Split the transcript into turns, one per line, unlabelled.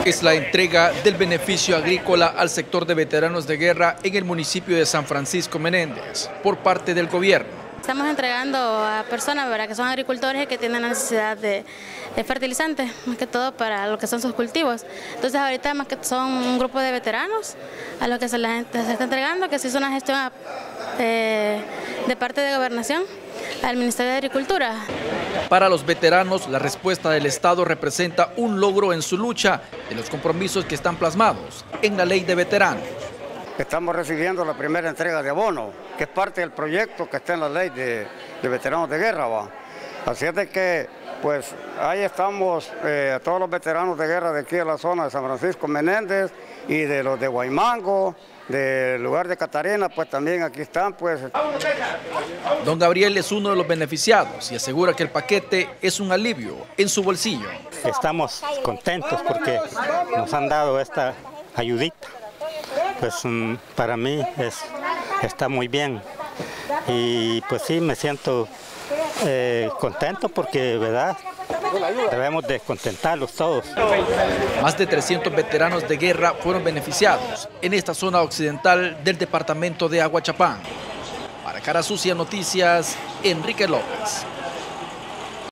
Es la entrega del beneficio agrícola al sector de veteranos de guerra en el municipio de San Francisco Menéndez por parte del gobierno.
Estamos entregando a personas, ¿verdad?, que son agricultores y que tienen necesidad de fertilizantes, más que todo para lo que son sus cultivos. Entonces ahorita más que son un grupo de veteranos a los que se les está entregando, que se hizo una gestión de parte de Gobernación al Ministerio de Agricultura.
Para los veteranos, la respuesta del Estado representa un logro en su lucha de los compromisos que están plasmados en la Ley de Veteranos.
Estamos recibiendo la primera entrega de abono, que es parte del proyecto que está en la Ley de Veteranos de Guerra, ¿va? Así es de que, pues, ahí estamos, todos los veteranos de guerra de aquí de la zona de San Francisco Menéndez y de los de Guaymango, del lugar de Catarina, pues también aquí están, pues.
Don Gabriel es uno de los beneficiados y asegura que el paquete es un alivio en su bolsillo.
Estamos contentos porque nos han dado esta ayudita. Pues para mí está muy bien y pues sí, me siento contento porque, ¿verdad?, debemos de contentarlos todos.
Más de 300 veteranos de guerra fueron beneficiados en esta zona occidental del departamento de Aguachapán. Para Cara Sucia Noticias, Enrique López.